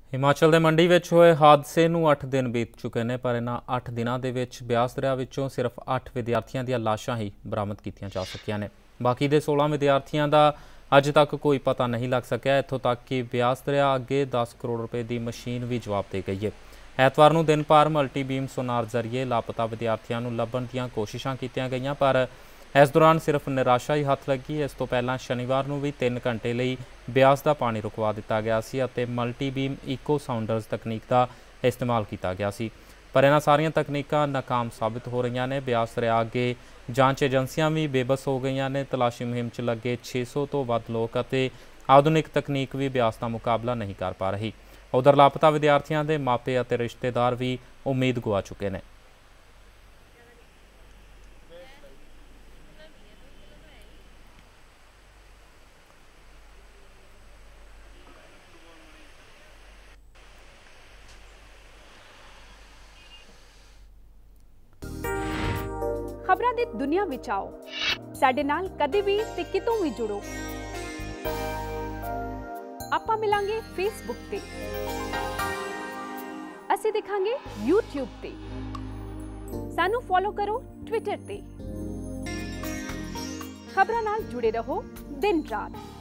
हिमाचल के मंडी में होए हादसे नूं 8 दिन बीत चुके हैं, पर इन्हां 8 दिनों के ब्यास दरिया विचों सिर्फ 8 विद्यार्थियों दी लाशां ही बरामद कीतियां जा सकियां ने। बाकी दे 16 विद्यार्थियों का अज तक कोई पता नहीं लग सकिया। इत्थों तक कि ब्यास दरिया अगे 10 करोड़ रुपए की मशीन भी जवाब दे गई है। ऐतवार नूं दिन भर मल्टी बीम सोनार जरिए लापता विद्यार्थियों नूं लभण दीआं कोशिशां कीतियां गईयां, पर इस दौरान सिर्फ निराशा ही हथ लगी। इस तो पहला शनिवार नूं भी 3 घंटे लई ब्यास का पानी रुकवा दिता गया सी अते मल्टी बीम इको साउंडर्स तकनीक का इस्तेमाल किया गया सी, पर इन्हां सारियां तकनीकां नाकाम साबित हो रही ने। ब्यास दरिया अगे जांच एजेंसियां भी बेबस हो गई ने। तलाशी मुहिम च लगे 600 तो वध लोग अते आधुनिक तकनीक भी ब्यास का मुकाबला नहीं कर पा रही। उधर लापता विद्यार्थियों के मापे अते रिश्तेदार भी उम्मीद गुआ चुके हैं। खबरां दी दुनिया विच आओ, साडे नाल कदे भी ते कितों भी जुड़ो। आपां मिलांगे फेसबुक ते, असीं दिखांगे यूट्यूब ते, सानू फॉलो करो ट्विटर ते। खबरां नाल जुड़े रहो दिन रात।